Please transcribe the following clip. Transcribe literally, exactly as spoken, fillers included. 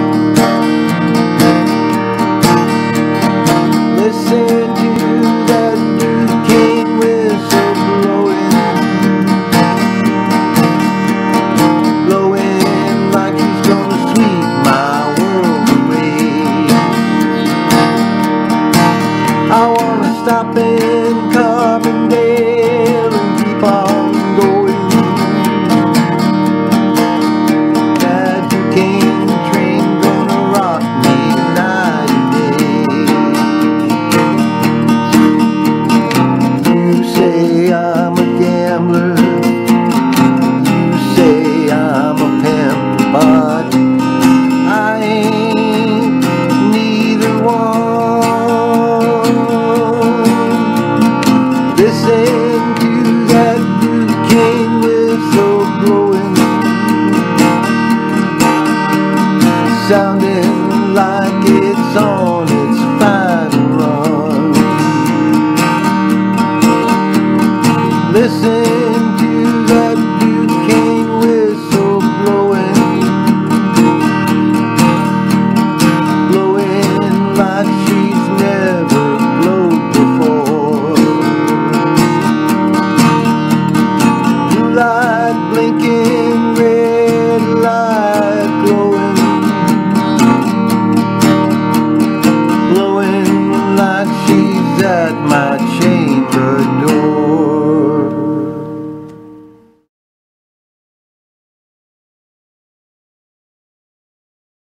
Listen to that Duquesne whistle blowing, blowing like he's gonna sweep my world away. I wanna stop in Carbondale and keep on going. That Duquesne train gonna rock me night and day. You say I'm a gambler, you say I'm a pimp, but I ain't neither one. Listen to that Duquesne whistle blowing, sounding like it's on.